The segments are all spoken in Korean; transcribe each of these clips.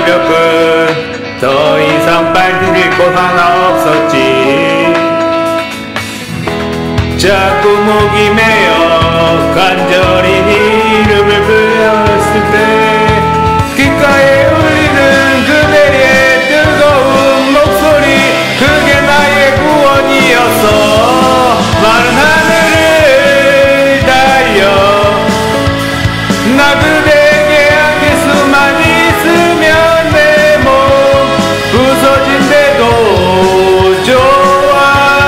절벽은 더 이상 밟힐 곳 하나 없었지. 자꾸 목이 메어 간절히 이름을 불렀을 때 귓가에 울리는 그대의 뜨거운 목소리, 그게 나의 구원이었어. 마른 하늘을 달려 나 그대에게 안길 수만 있으면 내 몸 부서진대도 좋아.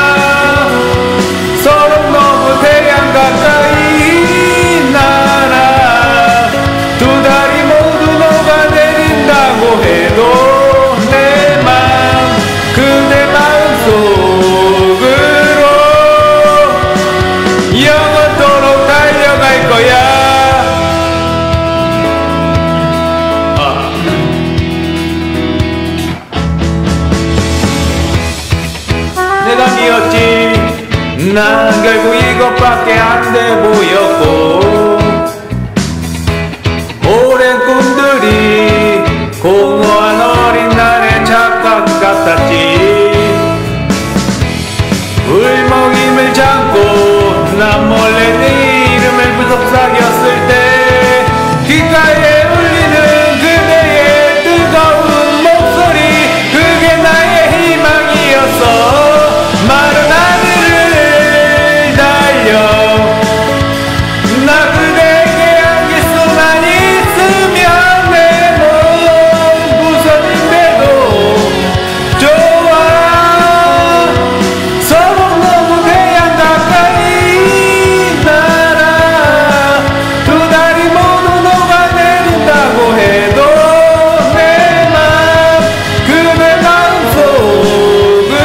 서로 너무 태양 가까이 날아 두 다리 모두 녹아내린다고 해도 내 맘 그대 마음속으로 영원토록 달려갈 거야. 내가 미웠지. 난 결국 이것밖에 안 돼 보였고, 오랜 꿈들이 공허한 어린 날의 착각 같았지. 울먹임을 참고 난 몰래 네 이름을 구석사겼을 때 귓가에 울리는 그대의 뜨거운 목소리, 그게 나의 희망이었어. 마른 하늘을 달려 나 그대에게 안길 수만 있으면 내 몸 부서진대도 좋아. 서로 너무 태양 가까이 날아 두 다리 모두 녹아내린다고 해도 내 맘 그대 마음속으로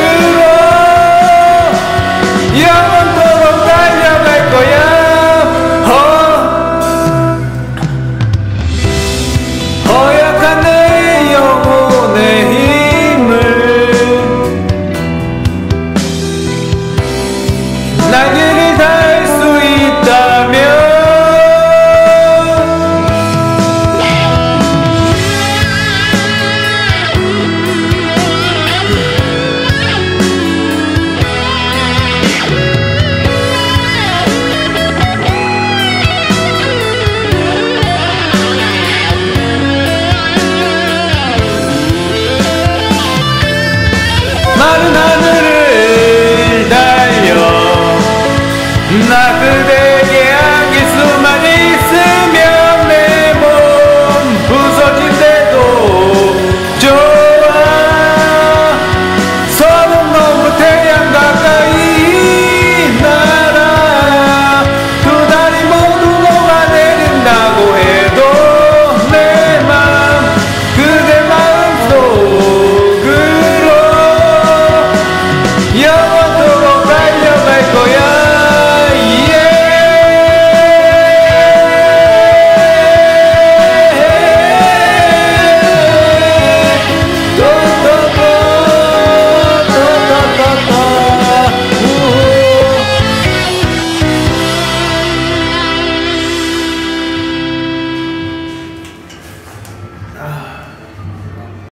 영원토록 달려갈 거야. 허약한 내 영혼의 힘을 날개를 달 수 있다면 마른 하늘을 달려 나 그대에게 안길 수만 있으면 내 몸 부서진대도 좋아. 서로 너무 태양 가까이 날아 두 다리 모두 녹아내린다고 해도 내 맘 그대 마음속으로 영원토록 달려갈 거야. 아